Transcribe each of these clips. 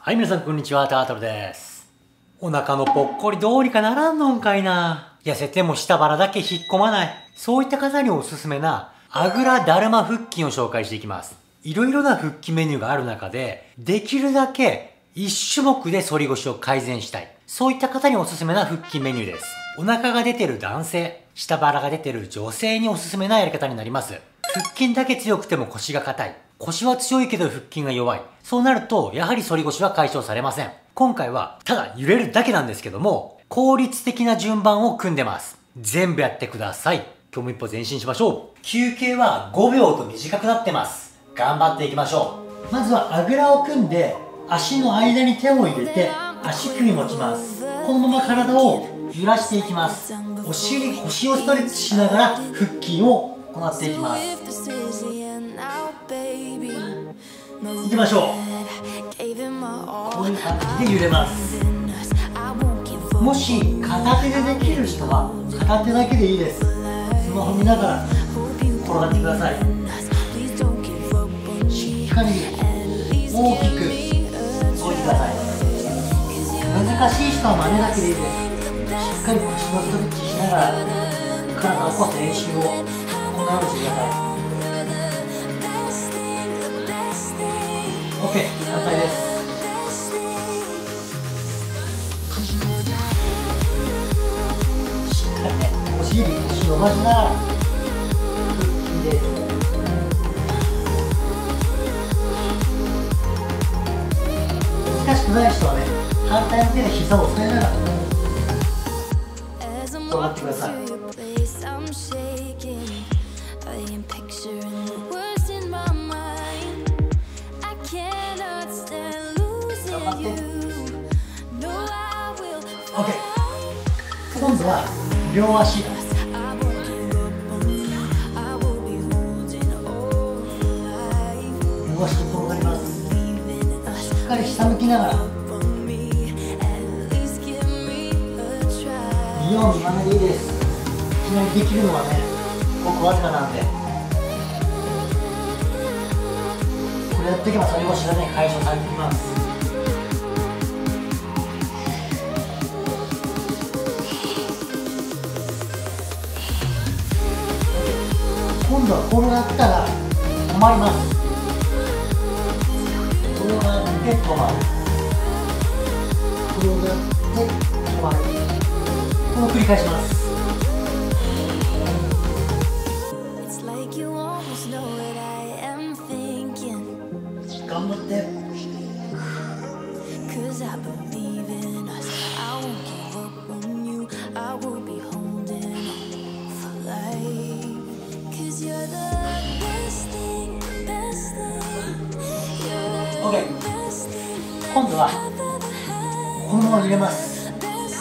はい、皆さんこんにちは、タートルです。お腹のぽっこりどうにかならんのんかいな。痩せても下腹だけ引っ込まない。そういった方におすすめな、あぐらだるま腹筋を紹介していきます。いろいろな腹筋メニューがある中で、できるだけ一種目で反り腰を改善したい。そういった方におすすめな腹筋メニューです。お腹が出てる男性、下腹が出てる女性におすすめなやり方になります。腹筋だけ強くても腰が硬い。腰は強いけど腹筋が弱い。そうなると、やはり反り腰は解消されません。今回は、ただ揺れるだけなんですけども、効率的な順番を組んでます。全部やってください。今日も一歩前進しましょう。休憩は5秒と短くなってます。頑張っていきましょう。まずはあぐらを組んで、足の間に手を入れて、足首持ちます。このまま体を揺らしていきます。お尻、腰をストレッチしながら腹筋を行っていきます。いきましょう。こういう感じで揺れます。もし片手でできる人は片手だけでいいです。スマホ見ながら転がってください。しっかり大きく動いてください。難しい人は真似だけでいいです。しっかり腰のストレッチしながら体を起こす練習をこのようにしてください。OK、反対です。しっかりね、お尻、腰伸ばしながら腹筋です。難しくない人はね、反対の手で膝を押さえながら転がってください。OK、今度は両足両足に転がります。しっかり下向きながら見よう見まねでいいです。いきなりできるのはね、ごくわずかなんで、これやっていけば反り腰がね、解消されてきます。今度は転がったら止まります。転がって止まる。転がって止まる。これを繰り返します。頑張って。OK、今度はこのまま入れます。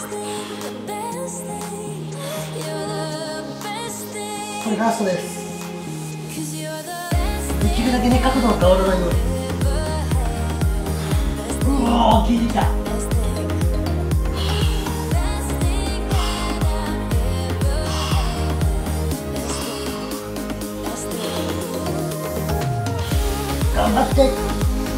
これラストです。できるだけね、角度が変わらないように。効いてきた。頑張って。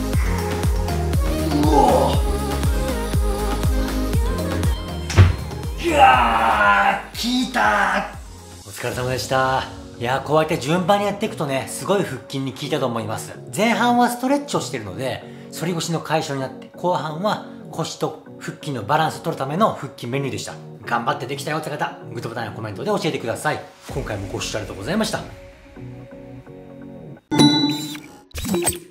効いた。お疲れ様でした。いやー、こうやって順番にやっていくとね、すごい腹筋に効いたと思います。前半はストレッチをしてるので反り腰の解消になって、後半は腰と腹筋のバランスを取るための腹筋メニューでした。頑張ってできたよって方、グッドボタンやコメントで教えてください。今回もご視聴ありがとうございました。